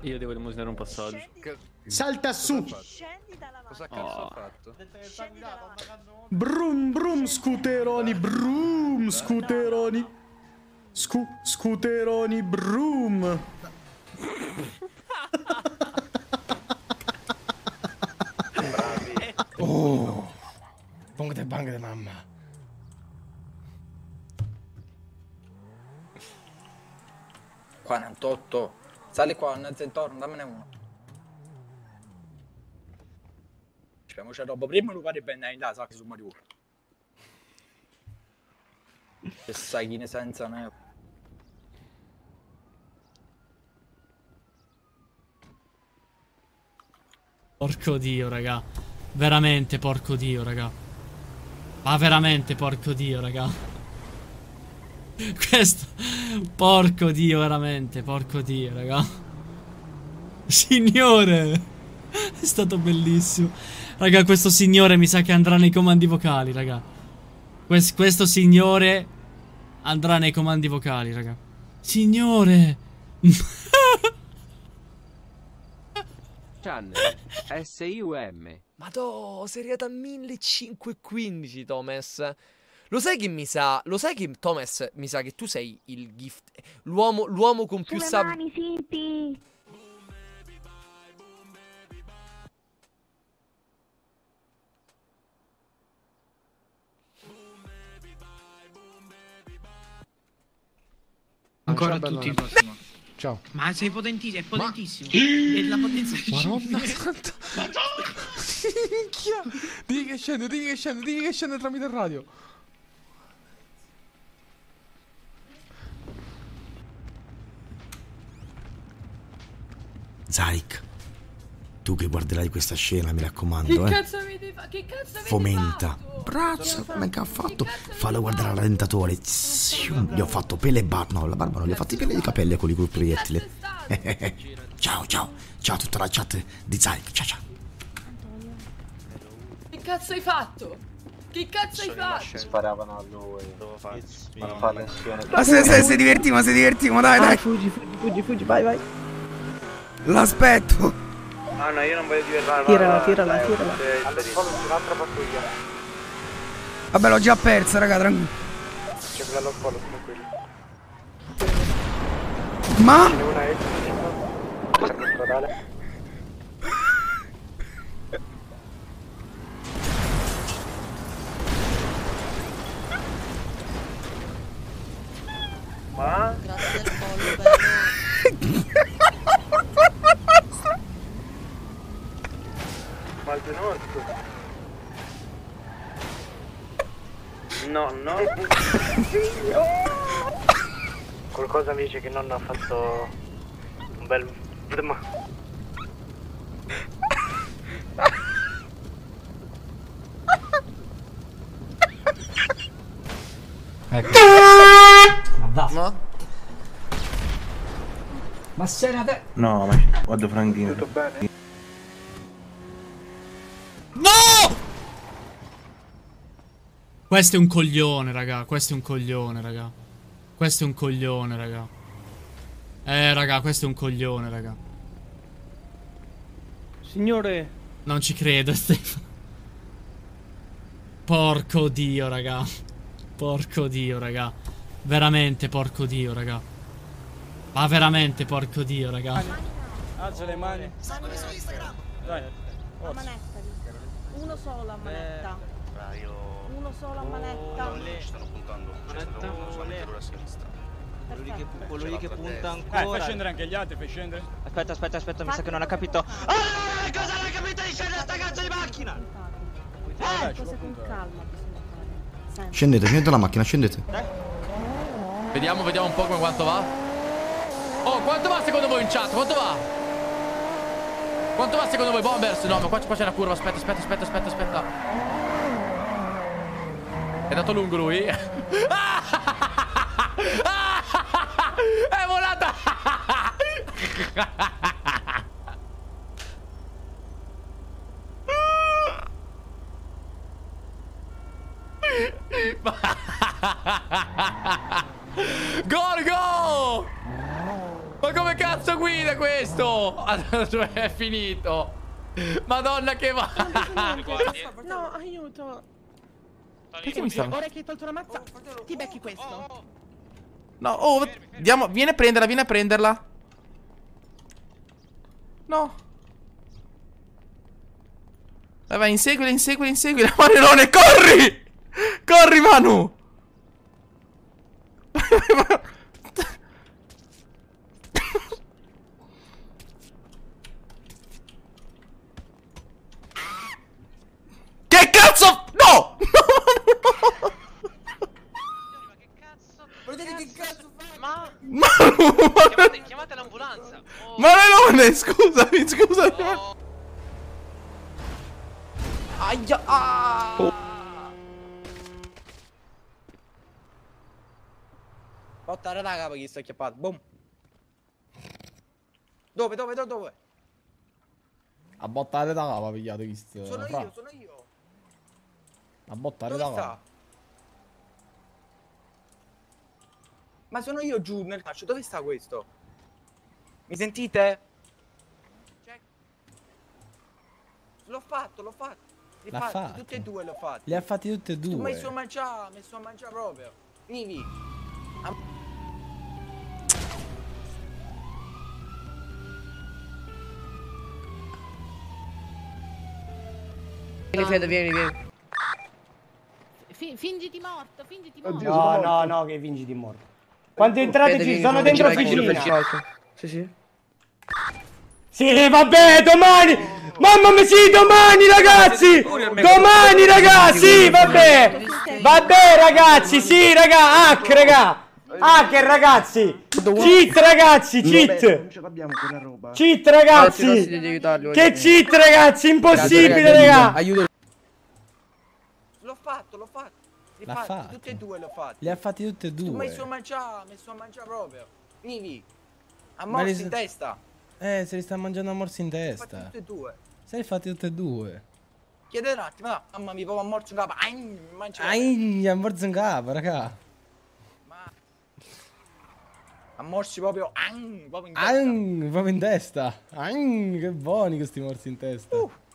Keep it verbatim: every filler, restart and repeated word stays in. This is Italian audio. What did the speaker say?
Io devo demosinare un passaggio. Salta su. Cosa cazzo ha fatto? Brum brum scooteroni, brum scooteroni. Scu scooteroni, brum. Oh, pongate bang de mamma. Qua ne ho otto. Sali qua, mezzo intorno, dammene uno. Speriamo c'è roba prima lo pare bene in là, sa che su Mario. Che sai chi ne senza ne. Porco dio, raga. Veramente porco dio, raga. Ma veramente porco dio, raga. Questo, porco dio, veramente, porco dio, raga. Signore, è stato bellissimo. Raga, questo signore mi sa che andrà nei comandi vocali, raga. Quest questo signore andrà nei comandi vocali, raga. Signore. Channel S I U M. Madò, seriata millecinquecentoquindici, Thomas. Lo sai che mi sa, lo sai che Thomas mi sa che tu sei il gift, l'uomo l'uomo con più sab... mani, Simpi. Ancora a tutti. Ciao. Ma sei potentissimo, è potentissimo. È la potenza di Madonna santa. Minchia. Digli che scende, digli che scende, digli che scende tramite il radio. Zyke, tu che guarderai questa scena, mi raccomando, Che eh. cazzo avete fatto? Che cazzo avete Fomenta. fatto? Braccia, come che ha fatto? Fallo guardare all'allentatore. Gli ho fatto pelle e barba. No, la barba non gli ho fatti pelle di capelli con quel proiettile. Ciao, ciao. Ciao a tutta la chat di Zyke. Ciao, ciao. Che cazzo hai fatto? Che cazzo hai fatto? Sparavano a lui. Ma non fa lezione. Ma se, se, se divertimo, se divertimo, dai, dai. Fuggi, fuggi, fuggi, fuggi, vai, vai. L'aspetto. Ah no, io non voglio diventare. Tirala, tirala, tirala. Alle spalle c'è un'altra pattuglia. Vabbè, l'ho già persa, raga, tranquillo. C'è quella allo spalle, tranquillo. Ma? Ce n'è una extra. Stradale. Ma? Grazie al pollo, bello. Ma il penotto. No, no. Qualcosa mi dice che nonno ha fatto un bel... Ecco. Ma va. No? Ma sei una te... No, ma guarda Franchino. Tutto bene? No! Questo è un coglione, raga. Questo è un coglione, raga. Questo è un coglione, raga. Eh, raga, questo è un coglione, raga. Signore. Non ci credo, Stefano. Porco dio, raga. Porco dio, raga. Veramente porco dio, raga. Ma veramente porco dio, raga. Alza le mani. Seguimi su Instagram. Dai. A manetta, uno solo a manetta. Uno solo a manetta. Ci stanno puntando. Ci stanno puntando a sinistra. Quello lì che, quello lì che punta ancora. Eh, fai scendere anche gli altri, fai scendere. Aspetta, aspetta, aspetta, mi sa che non ha capito. Ah, cosa non ha capito di scendere sta cazzo di macchina? Eh, cose con calma bisogna fare. Scendete, scendete dalla macchina, scendete. Vediamo, vediamo un po' come quanto va. Oh, quanto va secondo voi in chat? Quanto va? Quanto va secondo voi, Bombers? No, ma qua, qua c'è la curva. Aspetta, aspetta, aspetta, aspetta, aspetta. È dato lungo lui. È volata. Gorgo! Ma Ma come cazzo guida questo? Cioè è finito. Madonna che va. No, aiuto. Perché mi sta... Ora che hai tolto la mazza, ti becchi questo. No, oh, diamo... vieni a prenderla, vieni a prenderla. No. Vai, vai, inseguila, inseguila, inseguila. Manelone, corri! Corri, Manu! Vai, vai, vai. Che cazzo? No! Che cazzo fai? Ma... Manu! Chiamate, chiamate l'ambulanza. Oh. Manelone, scusami, scusami. Oh. Aia! Ah. Oh. Portare la capa che sto acchiappato. Boom. Dove, dove, dove, dove? A bottare da capa, pigliato visto. Sono fra. io, sono io. A bottare Dove da sta? capa. Ma sono io giù nel calcio, dove sta questo? Mi sentite? Cioè... L'ho fatto, l'ho fatto. Li L'ha fatti, fatto. tutti e due l'ho fatto. Li ha fatti tutti e Tu due. mi hai messo a mangiare, mi hai messo a mangiare proprio. Vieni. Am- Vieni Fede, vieni, vieni. Fi- fingiti morto, fingiti morto. No, no, no, che fingiti morto. Quante entrate Fede, ci vieni, sono vieni, dentro vieni, vieni, officina? vieni. Sì, sì. Sì, vabbè, domani! Mamma mia, sì, domani, ragazzi! Domani, ragazzi, sì, vabbè! Vabbè, ragazzi, sì, raga, hack, raga! Hack, ragazzi! Cheat, ragazzi, cheat! Non ce l'abbiamo quella roba. Cheat, ragazzi! Che cheat, ragazzi, impossibile, raga! Aiuto. L'ho fatto, l'ho fatto. Li L'ha fatti, fatto. tutti e due l'ho fatto. Li ha fatti tutti e Tu mi hai messo a due. mangiare, mi hai messo a mangiare proprio. Vieni. A Ma li morsi s- in testa. Eh, se li sta mangiando a morsi in Li ho fatti testa. tutti e due. Se li fatti tutti e due. Chiedete un attimo, no, mamma mia, proprio a morso in capo. Ai, mangia. Ai, a morso in capo, raga. A morsi proprio, ai, proprio in testa. Ai, proprio in testa. Ai, che buoni questi morsi in testa. Uh.